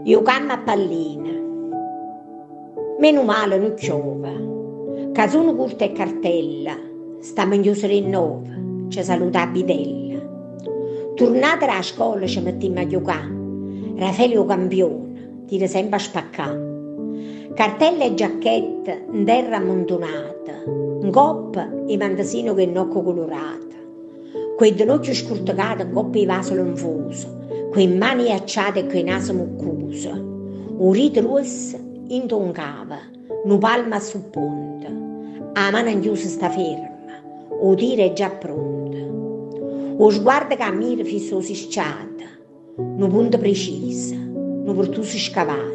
Giocammo a pallina. Meno male non piove. Casuno curta e cartella. Stiamo in chiusura in nove. Ci saluta a bidella. Tornate alla scuola ci mettiamo a giocare. Raffaele campione, tira sempre a spaccare. Cartelle e giacchette in terra ammontonata. In coppa i mantasino che nocco colorata. Quei denocchi scurtacati in coppa i vaso lonfoso. Quei mani acciate e quei naso muccuso. Un rito rosso intoncava, nu palma sul ponte. A mano chiusa sta ferma, o tira è già pronta. O sguardo che ammira fisso sicciata, nu punto precisa, nu pertuso scavata.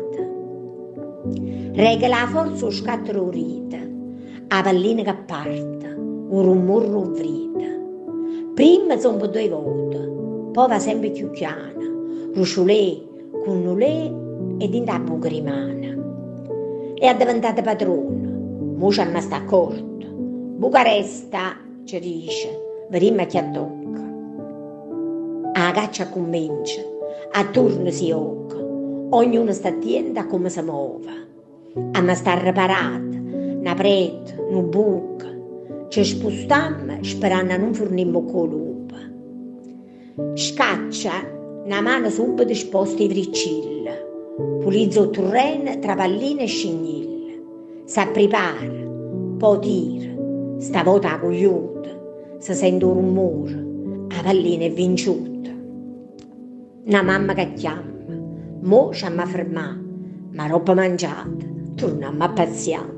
Rega la forza o scatto rorita, a pallina che parte, un rumore rovrita. Prima sono 2 volte, poi va sempre più chiana, rusciolè, cunnolè ed in da buca rimane. È diventata padrona, mo ci ma sta accorto. Bucaresta, ci dice, vedremo chi tocca. A caccia comincia, a turno si occa, ognuno sta attento a come si muove. A ma sta riparata, una prete, una buca, ci spostiamo sperando a non fornirmi con lupa. Scaccia una mano subito sposta i vricilla, pulizza il terreno tra palline e scignille, si prepara, poi tira, stavolta a cogliuta, si sente un rumore, la pallina è vinciuta. Una mamma che chiama, mo ci ha fermato, ma roba mangiata, torniamo a paziare.